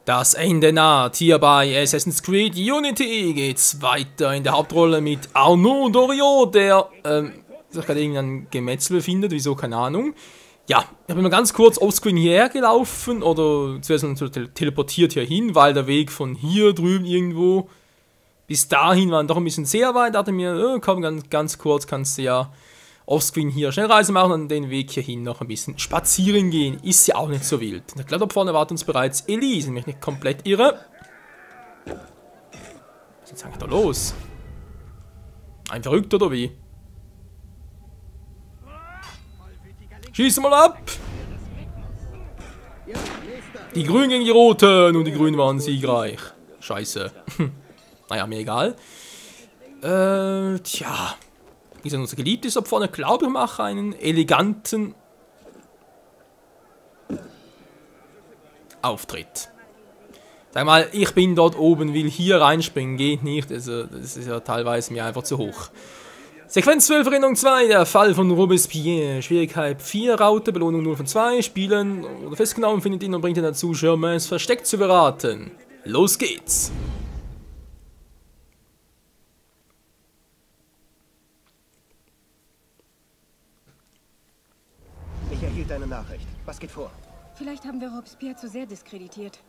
Das Ende naht. Hier bei Assassin's Creed Unity geht's weiter in der Hauptrolle mit Arnaud Doriot, der sich gerade irgendein Gemetzel befindet, wieso, keine Ahnung. Ja, ich bin mal ganz kurz offscreen hierher gelaufen oder zuerst teleportiert hier hin, weil der Weg von hier drüben irgendwo bis dahin war doch ein bisschen sehr weit. Da dachte mir, komm, ganz kurz kannst du ja offscreen hier Schnellreise machen und den Weg hierhin noch ein bisschen spazieren gehen. Ist ja auch nicht so wild. Ich glaube, da vorne erwartet uns bereits Elise, wenn ich mich nicht komplett irre. Was ist jetzt eigentlich da los? Ein Verrückter oder wie? Schieß mal ab! Die Grünen gegen die Roten und die Grünen waren siegreich. Scheiße. Naja, mir egal. Tja. Wie gesagt, unser geliebtes Opfer vorne, glaube ich, mache einen eleganten Auftritt. Sag mal, ich bin dort oben, will hier reinspringen, geht nicht. Also, das ist ja teilweise mir einfach zu hoch. Sequenz 12, Erinnerung 2, der Fall von Robespierre. Schwierigkeit 4, Raute, Belohnung 0 von 2. Spielen oder festgenommen, findet ihn und bringt ihn dazu, Germains Versteck zu beraten. Los geht's! Ich erhielt eine Nachricht. Was geht vor? Vielleicht haben wir Robespierre zu sehr diskreditiert.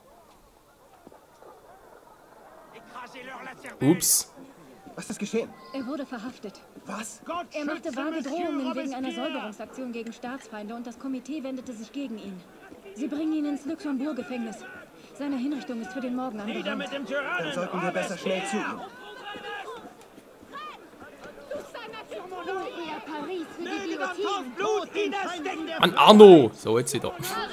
Ups. Was ist geschehen? Er wurde verhaftet. Was? Er machte vage Drohungen wegen einer Säuberungsaktion gegen Staatsfeinde und das Komitee wendete sich gegen ihn. Sie bringen ihn ins Luxembourg-Gefängnis. Seine Hinrichtung ist für den Morgen anberaumt. Dann sollten wir besser schnell zu ihm. An Arno! So, jetzt wieder.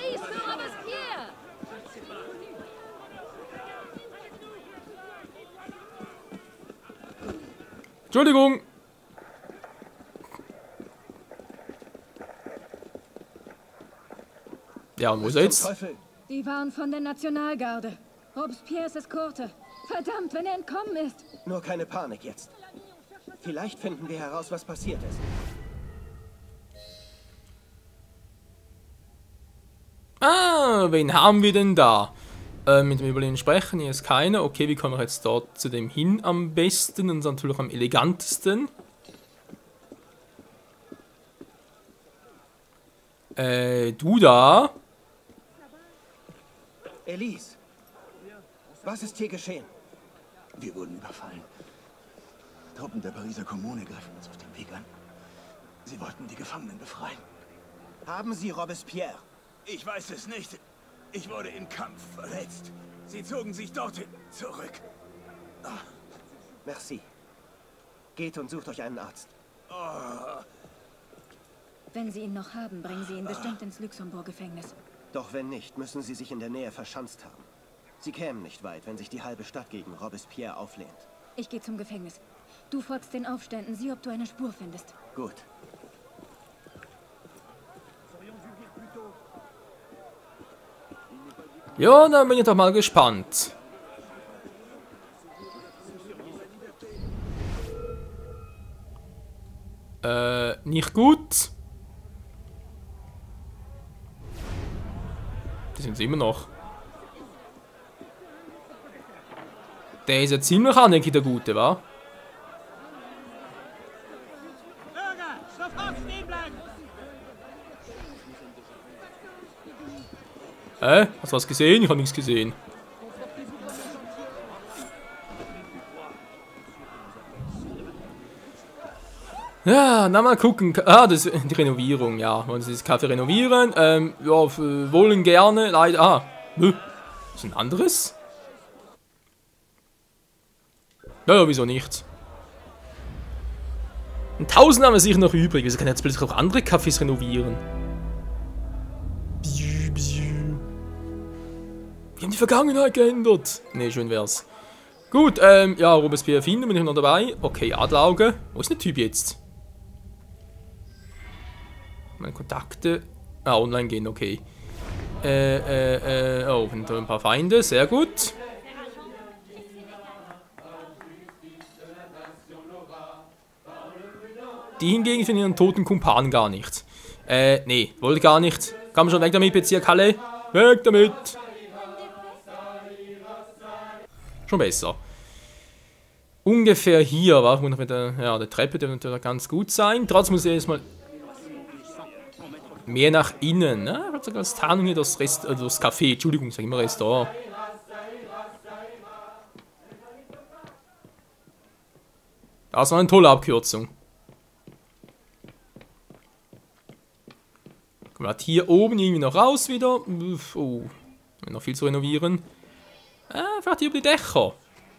Entschuldigung! Ja, und wo ist er jetzt? Die waren von der Nationalgarde. Robespierres Eskorte. Verdammt, wenn er entkommen ist! Nur keine Panik jetzt. Vielleicht finden wir heraus, was passiert ist. Ah, wen haben wir denn da? Mit dem Überleben sprechen, hier ist keiner. Okay, wie kommen wir jetzt dort zu dem hin am besten und natürlich am elegantesten? Du da? Elise, was ist hier geschehen? Wir wurden überfallen. Truppen der Pariser Kommune greifen uns auf den Weg an. Sie wollten die Gefangenen befreien. Haben Sie Robespierre? Ich weiß es nicht. Ich wurde im Kampf verletzt. Sie zogen sich dorthin zurück. Merci. Geht und sucht euch einen Arzt. Wenn Sie ihn noch haben, bringen Sie ihn bestimmt ins Luxembourg-Gefängnis. Doch wenn nicht, müssen Sie sich in der Nähe verschanzt haben. Sie kämen nicht weit, wenn sich die halbe Stadt gegen Robespierre auflehnt. Ich gehe zum Gefängnis. Du folgst den Aufständen, sieh, ob du eine Spur findest. Gut. Ja, dann bin ich doch mal gespannt. Nicht gut. Die sind immer noch. Der ist ja ziemlich anhängig, der Gute, wa? Bürger, sofort stehen bleiben! Hast du was gesehen? Ich habe nichts gesehen. Ja, na mal gucken. Ah, das ist die Renovierung, ja. Wollen Sie das Café renovieren? Ja, wollen gerne, leider. Ah, ist ein anderes? Ja, wieso nicht? 1000 haben wir sicher noch übrig. Wieso kann ich jetzt plötzlich auch andere Cafés renovieren? Wir haben die Vergangenheit geändert. Ne, schön wär's. Gut, ja, Robespierre finden, bin ich noch dabei. Okay, Adlerauge. Wo ist der Typ jetzt? Meine Kontakte. Ah, online gehen, okay. Oh, ein paar Feinde, sehr gut. Die hingegen finden ihren toten Kumpan gar nicht. Nee, wollte gar nicht. Komm schon, weg damit, Bezirk Halle. Weg damit! Schon besser. Ungefähr hier, war mit der Treppe dürfte ganz gut sein. Trotzdem muss ich erstmal mehr nach innen. Ne? Ich habe sogar als Tarnung hier das Café, Entschuldigung, sag ich immer Restaurant. Das war eine tolle Abkürzung. Kommen wir hier oben irgendwie noch raus wieder. Oh, noch viel zu renovieren. Vielleicht hier über die Dächer.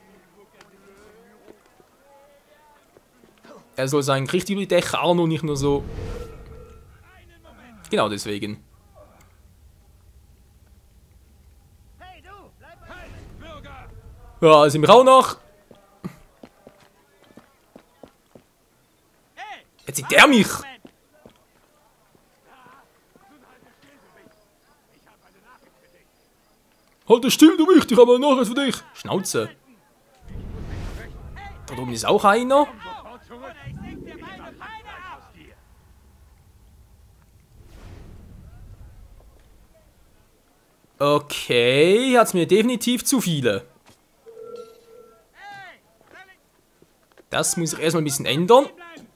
Er soll sein, richtig über die Dächer auch noch nicht nur so. Genau deswegen. Ja, sind wir auch noch. Jetzt sieht der mich. Halt das still, du mich, ich habe eine Nachricht für dich. Schnauze. Da oben ist auch einer. Okay, hat's mir definitiv zu viele. Das muss ich erstmal ein bisschen ändern.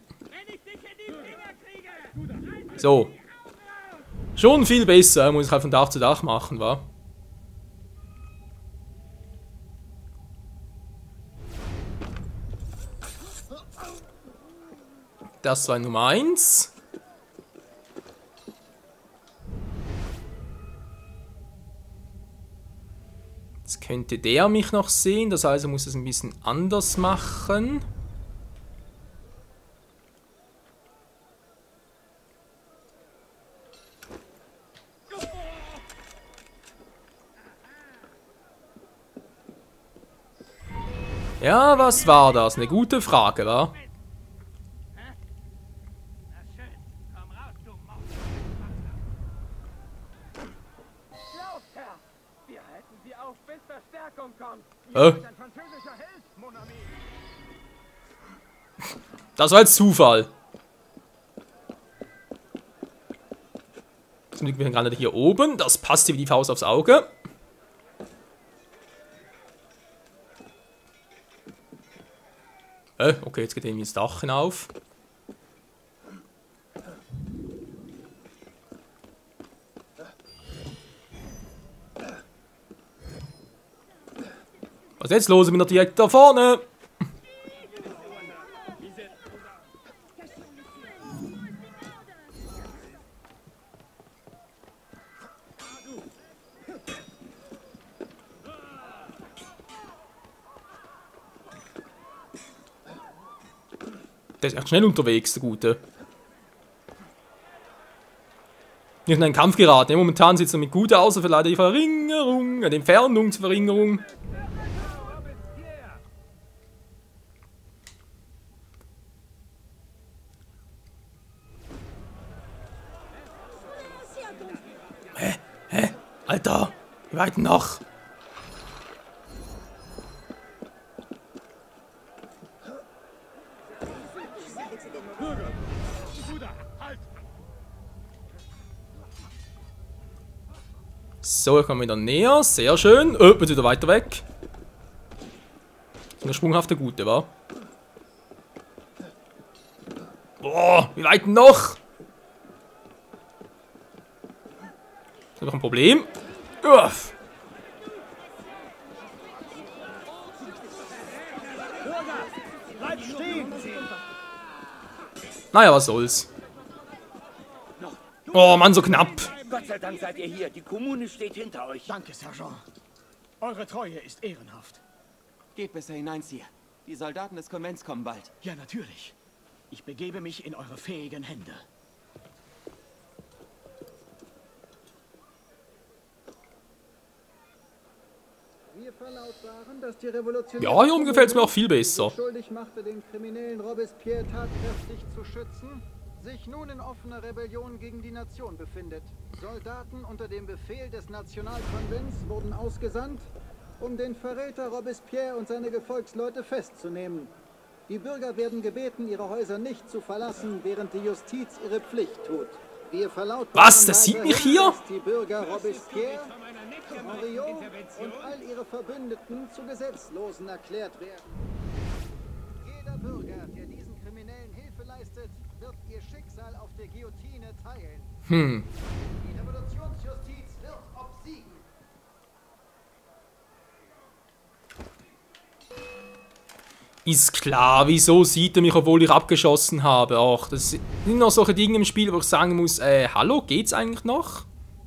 So. Schon viel besser, muss ich halt von Dach zu Dach machen, wa? Das war Nummer 1. Jetzt könnte der mich noch sehen, das heißt, er muss es ein bisschen anders machen. Ja, was war das? Eine gute Frage, wa? Das war jetzt Zufall. Zum Glück bin gerade hier oben. Das passt hier wie die Faust aufs Auge. Okay, jetzt geht irgendwie das Dach hinauf. Was ist jetzt los? Ich bin doch direkt da vorne. Der ist echt schnell unterwegs, der Gute. Nicht in einen Kampf geraten. Momentan sieht es damit gut aus, aber leider die Verringerung, die Entfernung zur Verringerung. Hä? Alter, wie weit noch? So, ich komme wieder näher. Sehr schön. Jetzt wieder weiter weg. Eine sprunghafte Gute, wa? Boah, wie weit noch? Ist noch ein Problem. Uff. Naja, was soll's. Oh Mann, so knapp. Gott sei Dank seid ihr hier. Die Kommune steht hinter euch. Danke, Sergeant. Eure Treue ist ehrenhaft. Geht besser hinein, Sir. Die Soldaten des Konvents kommen bald. Ja, natürlich. Ich begebe mich in eure fähigen Hände. Wir verlautbaren, dass die Revolution Ja, hier oben gefällt es mir auch viel besser. schuldig machte, den Kriminellen Robespierre tatkräftig zu schützen, sich nun in offener Rebellion gegen die Nation befindet. Soldaten unter dem Befehl des Nationalkonvents wurden ausgesandt, um den Verräter Robespierre und seine Gefolgsleute festzunehmen. Die Bürger werden gebeten, ihre Häuser nicht zu verlassen, während die Justiz ihre Pflicht tut. Wir verlautbaren Was? Das sieht mich hier? dass die Bürger Robespierre Orion und all ihre Verbündeten zu Gesetzlosen erklärt werden. Jeder Bürger, der diesen Kriminellen Hilfe leistet, wird ihr Schicksal auf der Guillotine teilen. Die Revolutionsjustiz wird obsiegen. Ist klar, wieso sieht er mich, obwohl ich abgeschossen habe? Ach, das sind noch solche Dinge im Spiel, wo ich sagen muss, hallo, geht's eigentlich noch?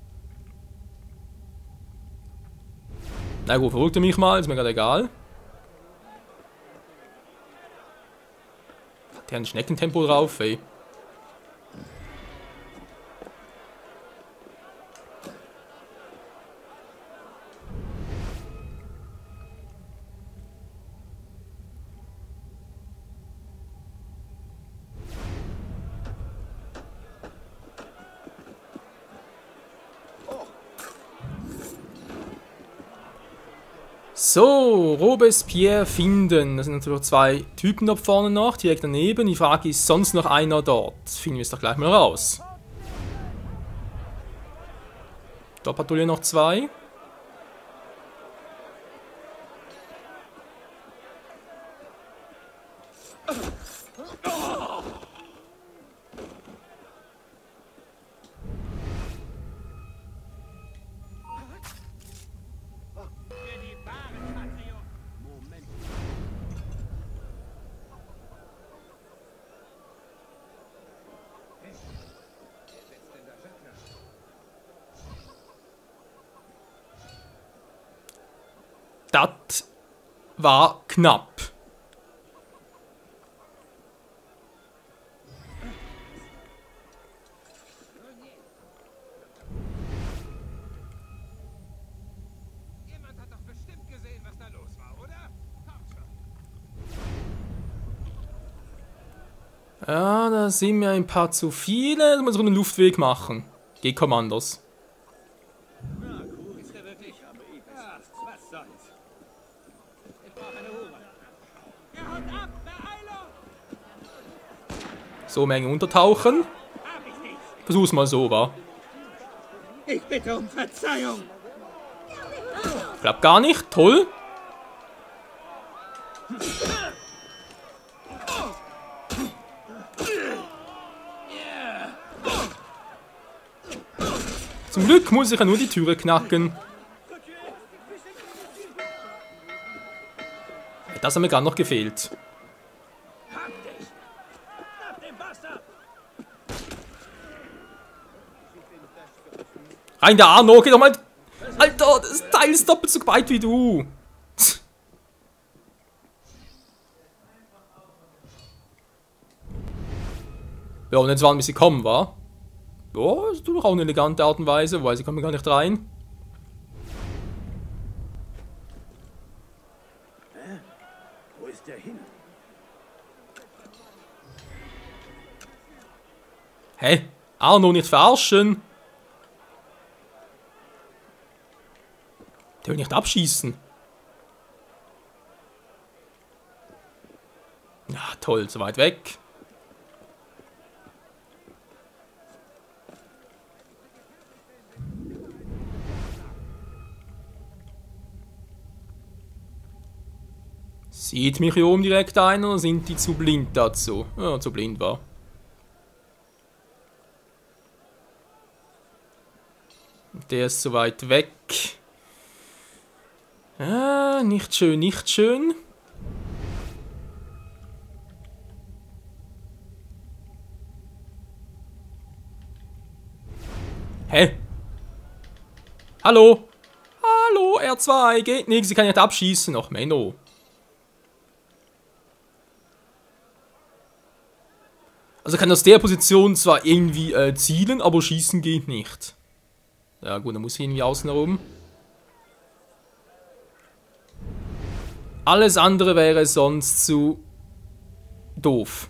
Na gut, verrückt er mich mal, ist mir gerade egal. Der hat ein Schneckentempo drauf, ey. So, Robespierre finden. Das sind natürlich zwei Typen da vorne noch, direkt daneben. Die Frage ist, sonst noch einer dort? Finden wir es doch gleich mal raus. Da patrouillieren noch zwei. Das war knapp. Jemand hat doch bestimmt gesehen, was da los war, oder? Kommt schon. Ja, da sind mir ein paar zu viele. Da muss ich einen Luftweg machen. G-Kommandos. Was soll's? Ich brauche eine Hure. Ja, haut ab! Beeilung! So, Menge untertauchen. Hab ich nicht! Versuch's mal so, wa? Ich bitte um Verzeihung! Klappt gar nicht. Toll. Zum Glück muss ich ja nur die Türe knacken. Das hat mir gerade noch gefehlt. Rein da, Arno, geh doch mal. Alter, das Teil ist doppelt so weit wie du. Ja, und jetzt warten, bis sie kommen, wa? Ja, das ist doch auch eine elegante Art und Weise, weil sie kommen gar nicht rein. Wo ist der hin? Hä? Arno, nicht verarschen. Der will nicht abschießen. Ja, toll, so weit weg. Sieht mich hier oben direkt einer oder sind die zu blind dazu? Ja, zu blind war. Der ist zu weit weg. Ah, nicht schön, nicht schön. Hä? Hallo? Hallo, R2, geht nichts, sie kann nicht abschießen. Och, Menno. Also kann aus der Position zwar irgendwie zielen, aber schießen geht nicht. Ja gut, dann muss ich irgendwie außen herum. Alles andere wäre sonst zu doof.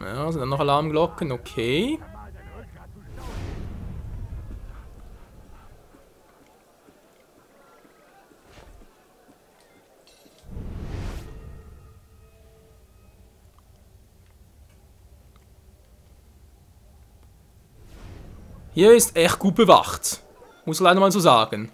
Ja, sind dann noch Alarmglocken, okay. Hier ist echt gut bewacht. Muss leider mal so sagen.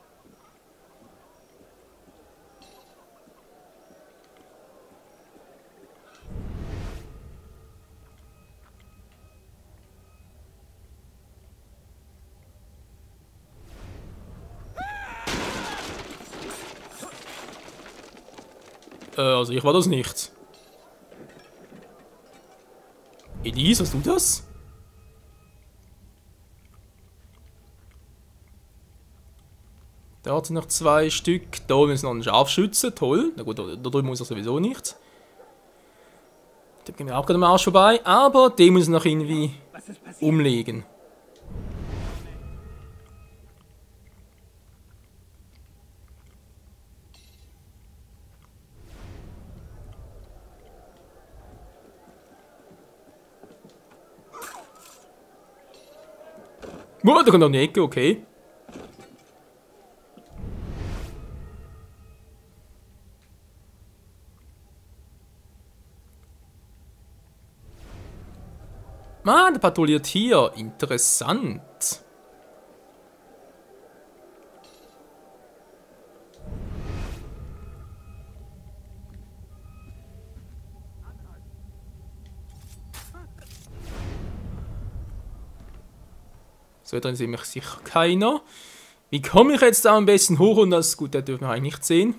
Also ich war das nicht. Elise, hast du das? Da sind noch 2 Stück. Da oben ist noch ein Scharfschütze. Toll. Na gut, da drüben muss er sowieso nicht. Da gehen wir auch gerade am Arsch vorbei. Aber den muss ich noch irgendwie umlegen. Oh, da kommt noch eine Ecke, okay. Ah, der patrouilliert hier. Interessant. So, drin sieht mich sicher keiner. Wie komme ich jetzt da am besten hoch? Und das, gut, das dürfen wir eigentlich nicht sehen.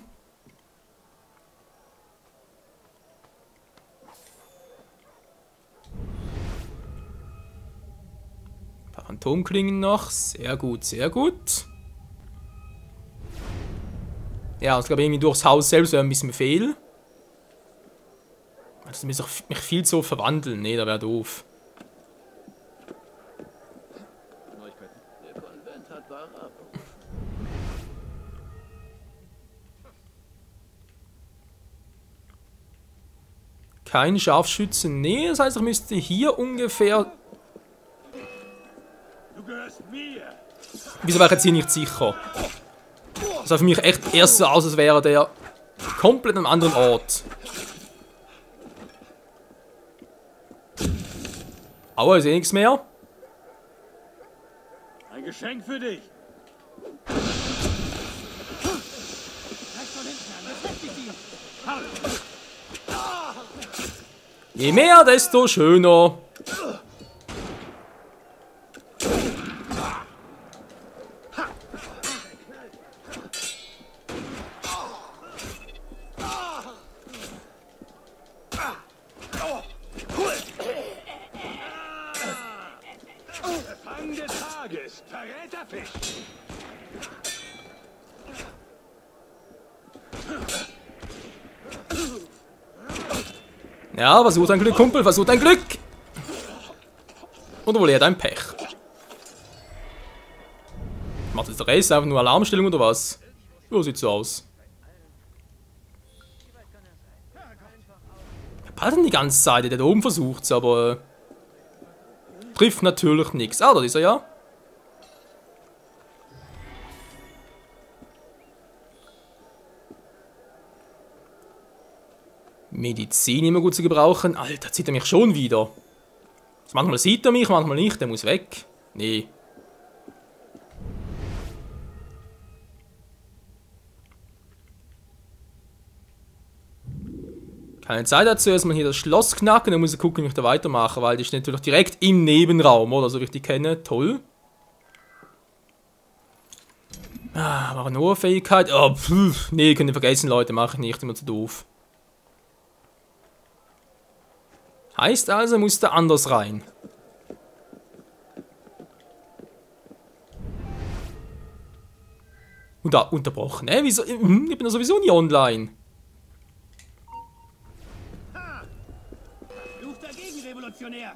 Ein paar Phantomklingen noch. Sehr gut, sehr gut. Ja, ich glaube, irgendwie durchs Haus selbst wäre ein bisschen fehl. Also, mich viel zu verwandeln. Nee, da wäre doof. Kein Scharfschützen. Nee, das heißt, ich müsste hier ungefähr... Du gehörst mir. Wieso wäre ich jetzt hier nicht sicher? Das sah für mich echt erst so aus, als wäre der komplett an einem anderen Ort. Aua, ich sehe nichts mehr. Ein Geschenk für dich. Je mehr, desto schöner. Fang des Tages, Verräterfisch. Ja, versuch dein Glück, Kumpel, versuch dein Glück! Oder wohl eher dein Pech. Macht jetzt der Race einfach nur Alarmstellung oder was? So sieht so aus. Er ballert denn die ganze Zeit, der da oben versucht's, aber... trifft natürlich nichts. Ah, da ist er ja. Medizin immer gut zu gebrauchen. Alter, jetzt sieht er mich schon wieder. Manchmal sieht er mich, manchmal nicht. Der muss weg. Nee. Keine Zeit dazu. Erstmal hier das Schloss knacken. Dann muss ich gucken, wie ich da weitermache. Weil die steht natürlich direkt im Nebenraum, oder? So wie ich die kenne. Toll. Ah, war nur Fähigkeit. Oh, pff. Nee, könnt ihr vergessen, Leute. Mache ich nicht. Immer zu doof. Heißt also, muss da anders rein. Und da unterbrochen. Wieso? Ich bin da sowieso nie online. Ruf dagegen, Revolutionär.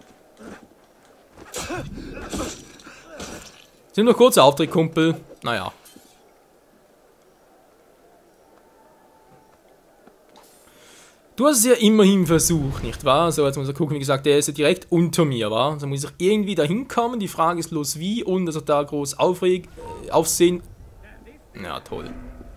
Sind nur kurzer Auftritt, Kumpel. Naja. Du hast es ja immerhin versucht, nicht wahr? So, jetzt muss ich gucken, wie gesagt, der ist ja direkt unter mir, wa? Also muss ich irgendwie dahin kommen. Die Frage ist bloß wie und dass er da groß Aufsehen. Ja, toll.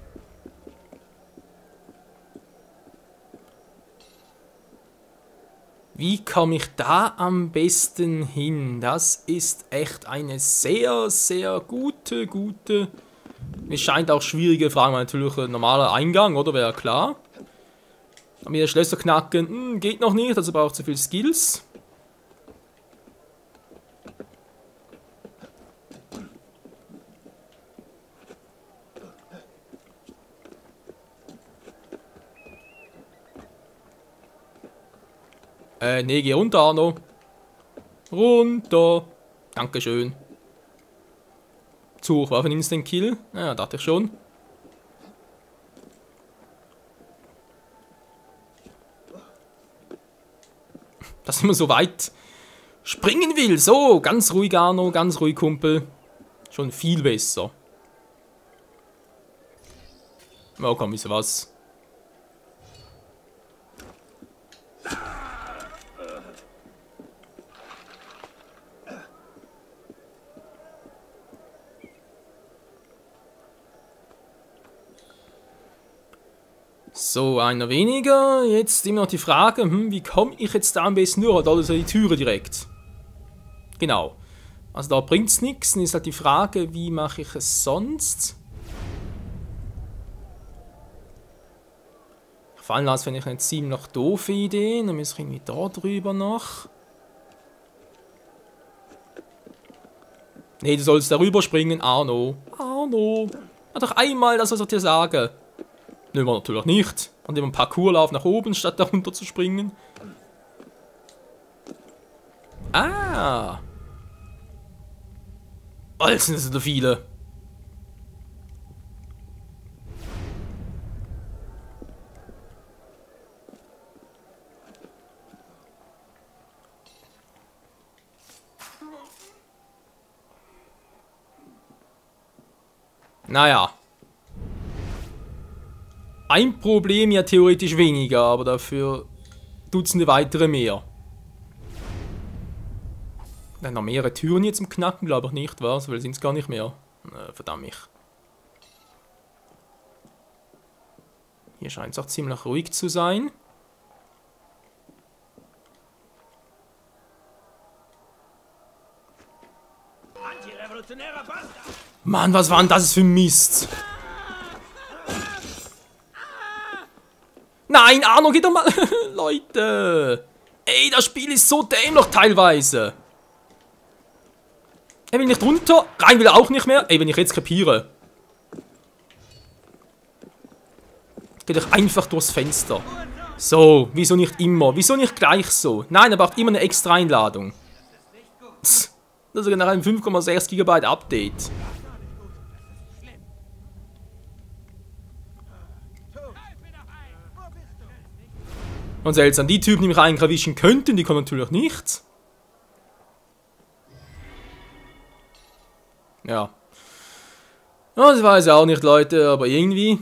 Wie komme ich da am besten hin? Das ist echt eine sehr, sehr gute. Es scheint auch schwierige Frage, natürlich ein normaler Eingang, oder? Wäre klar. Aber hier Schlösser knacken, geht noch nicht, also braucht zu viel Skills. Nee, geh runter, Arno. Runter. Dankeschön. Zu hoch war für einen Instant Kill. Ja, dachte ich schon. Dass man so weit springen will. So, ganz ruhig, Arno, ganz ruhig, Kumpel. Schon viel besser. Oh, komm, ist was. So, einer weniger. Jetzt immer noch die Frage, wie komme ich jetzt da am besten durch? Da ist ja die Türe direkt. Genau. Also da bringt es nichts. Dann ist halt die Frage, wie mache ich es sonst? Fallen lassen, finde ich eine ziemlich doofe Idee. Dann muss ich irgendwie da drüber noch. Nee, du sollst darüber springen, Arno. Arno. Ja, doch einmal, das soll ich dir sagen. Nehmen wir natürlich nicht. Und immer einen Parcourslauf nach oben, statt da runter zu springen. Ah. Alter, sind das so viele. Naja. Ein Problem ja theoretisch weniger, aber dafür Dutzende weitere mehr. Dann noch mehrere Türen jetzt im Knacken, glaube ich nicht, was? Weil sind es gar nicht mehr. Verdammt mich. Hier scheint es auch ziemlich ruhig zu sein. Mann, was war denn das für Mist? Nein, Arno, geh doch mal. Leute. Ey, das Spiel ist so dämlich teilweise. Er will nicht runter. Rein will er auch nicht mehr. Ey, wenn ich jetzt kapiere. Geh doch einfach durchs Fenster. So, wieso nicht immer? Wieso nicht gleich so? Nein, er braucht immer eine extra Einladung. Das ist sogar nach einem 5,6 GB Update. Und seltsam, die Typen, die mich eigentlich erwischen könnten, die kommen natürlich nicht. Ja. Das weiß ich auch nicht, Leute, aber irgendwie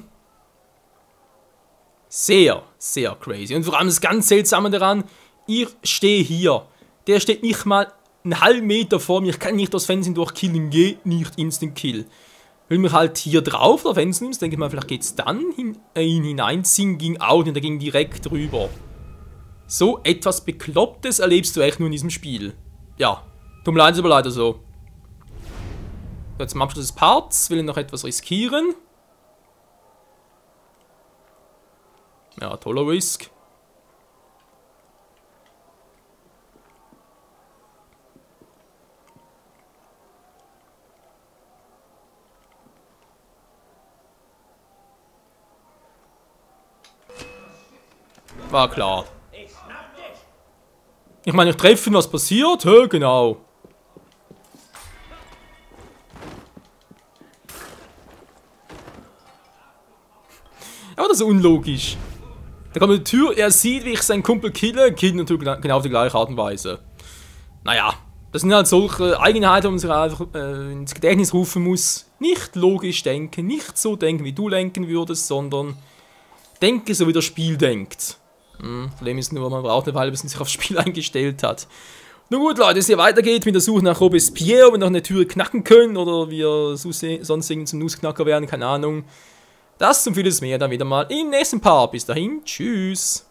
sehr, sehr crazy. Und vor allem das ganz Seltsame daran, ich stehe hier. Der steht nicht mal einen halben Meter vor mir. Ich kann nicht das Fenster durchkillen, geht nicht Instant Kill. Will mich halt hier drauf auf Fenster nimmst, denke ich mal, vielleicht geht es dann ihn hineinziehen, ging auch nicht, der ging direkt rüber. So etwas Beklopptes erlebst du echt nur in diesem Spiel. Ja, tut mir leid, ist aber leider so. Jetzt zum Abschluss des Parts will ich noch etwas riskieren. Ja, toller Risk. War klar. Ich meine, ich treffe ihn, was passiert? Hä, genau. Aber das ist unlogisch. Da kommt eine Tür, er sieht, wie ich seinen Kumpel kille, killt natürlich genau auf die gleiche Art und Weise. Naja, das sind halt solche Eigenheiten, die man sich einfach ins Gedächtnis rufen muss. Nicht logisch denken, nicht so denken, wie du denken würdest, sondern denke so, wie das Spiel denkt. Problem ist nur, man braucht eine Weile, bis man sich aufs Spiel eingestellt hat. Nun gut, Leute, es hier weitergeht mit der Suche nach Robespierre, ob wir noch eine Tür knacken können oder wir sonst irgendwie zum Nussknacker werden, keine Ahnung. Das und vieles mehr dann wieder mal im nächsten Part. Bis dahin, tschüss.